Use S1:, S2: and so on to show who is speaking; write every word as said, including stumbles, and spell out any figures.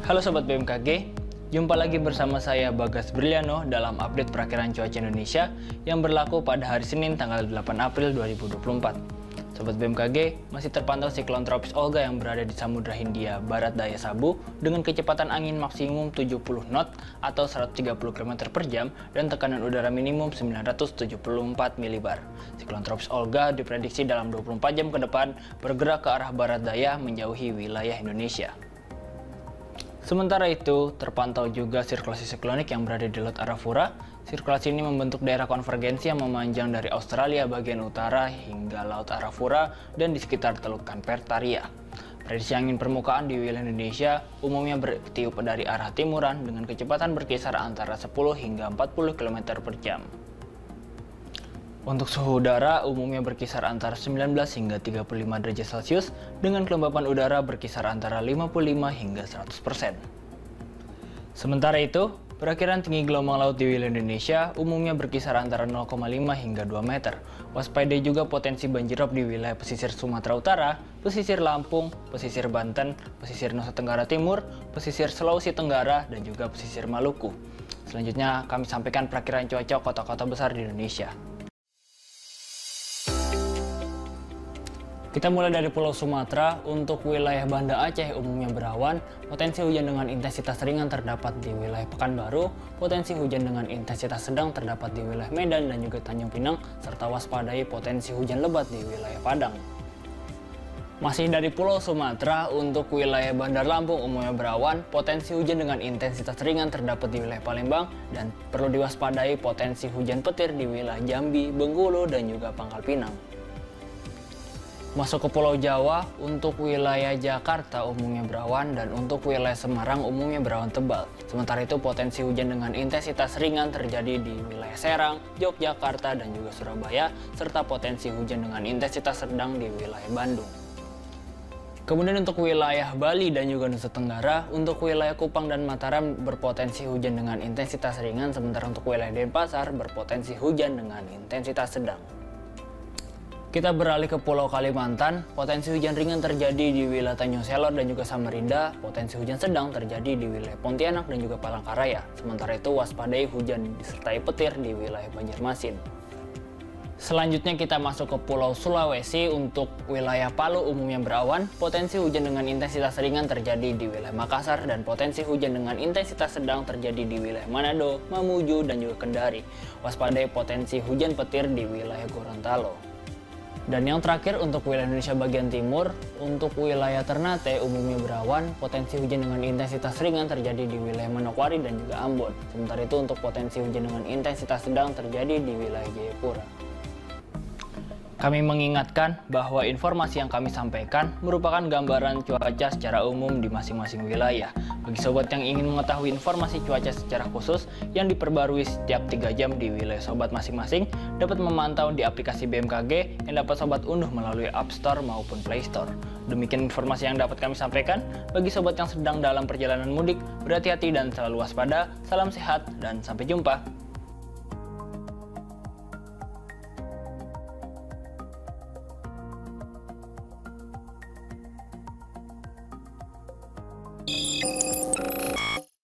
S1: Halo Sobat B M K G, jumpa lagi bersama saya Bagas Briliano dalam update perakiraan cuaca Indonesia yang berlaku pada hari Senin tanggal delapan April dua ribu dua puluh empat. Sobat B M K G, masih terpantau siklon tropis Olga yang berada di Samudra Hindia Barat Daya Sabu dengan kecepatan angin maksimum tujuh puluh knot atau seratus tiga puluh kilometer per jam dan tekanan udara minimum sembilan ratus tujuh puluh empat milibar. Siklon tropis Olga diprediksi dalam dua puluh empat jam ke depan bergerak ke arah barat daya menjauhi wilayah Indonesia. Sementara itu, terpantau juga sirkulasi siklonik yang berada di Laut Arafura. Sirkulasi ini membentuk daerah konvergensi yang memanjang dari Australia bagian utara hingga Laut Arafura dan di sekitar Teluk Carpentaria. Prediksi angin permukaan di wilayah Indonesia umumnya bertiup dari arah timuran dengan kecepatan berkisar antara sepuluh hingga empat puluh kilometer per jam. Untuk suhu udara umumnya berkisar antara sembilan belas hingga tiga puluh lima derajat Celcius dengan kelembapan udara berkisar antara lima puluh lima hingga seratus persen. Sementara itu, perakiraan tinggi gelombang laut di wilayah Indonesia umumnya berkisar antara nol koma lima hingga dua meter. Waspadai juga potensi banjirop di wilayah pesisir Sumatera Utara, pesisir Lampung, pesisir Banten, pesisir Nusa Tenggara Timur, pesisir Sulawesi Tenggara, dan juga pesisir Maluku. Selanjutnya kami sampaikan perakiraan cuaca kota-kota besar di Indonesia. Kita mulai dari Pulau Sumatera. Untuk wilayah Banda Aceh umumnya berawan, potensi hujan dengan intensitas ringan terdapat di wilayah Pekanbaru, potensi hujan dengan intensitas sedang terdapat di wilayah Medan dan juga Tanjung Pinang, serta waspadai potensi hujan lebat di wilayah Padang. Masih dari Pulau Sumatera, untuk wilayah Bandar Lampung umumnya berawan, potensi hujan dengan intensitas ringan terdapat di wilayah Palembang, dan perlu diwaspadai potensi hujan petir di wilayah Jambi, Bengkulu, dan juga Pangkal Pinang. Masuk ke Pulau Jawa, untuk wilayah Jakarta umumnya berawan dan untuk wilayah Semarang umumnya berawan tebal. Sementara itu potensi hujan dengan intensitas ringan terjadi di wilayah Serang, Yogyakarta, dan juga Surabaya, serta potensi hujan dengan intensitas sedang di wilayah Bandung. Kemudian untuk wilayah Bali dan juga Nusa Tenggara, untuk wilayah Kupang dan Mataram berpotensi hujan dengan intensitas ringan, sementara untuk wilayah Denpasar berpotensi hujan dengan intensitas sedang. Kita beralih ke Pulau Kalimantan, potensi hujan ringan terjadi di wilayah Tanjung Selor dan juga Samarinda, potensi hujan sedang terjadi di wilayah Pontianak dan juga Palangkaraya. Sementara itu waspadai hujan disertai petir di wilayah Banjarmasin. Selanjutnya kita masuk ke Pulau Sulawesi. Untuk wilayah Palu umumnya berawan, potensi hujan dengan intensitas ringan terjadi di wilayah Makassar dan potensi hujan dengan intensitas sedang terjadi di wilayah Manado, Mamuju, dan juga Kendari. Waspadai potensi hujan petir di wilayah Gorontalo. Dan yang terakhir untuk wilayah Indonesia bagian timur, untuk wilayah Ternate umumnya berawan, potensi hujan dengan intensitas ringan terjadi di wilayah Manokwari dan juga Ambon. Sementara itu untuk potensi hujan dengan intensitas sedang terjadi di wilayah Jayapura. Kami mengingatkan bahwa informasi yang kami sampaikan merupakan gambaran cuaca secara umum di masing-masing wilayah. Bagi sobat yang ingin mengetahui informasi cuaca secara khusus yang diperbarui setiap tiga jam di wilayah sobat masing-masing, dapat memantau di aplikasi B M K G yang dapat sobat unduh melalui App Store maupun Play Store. Demikian informasi yang dapat kami sampaikan. Bagi sobat yang sedang dalam perjalanan mudik, berhati-hati dan selalu waspada. Salam sehat dan sampai jumpa.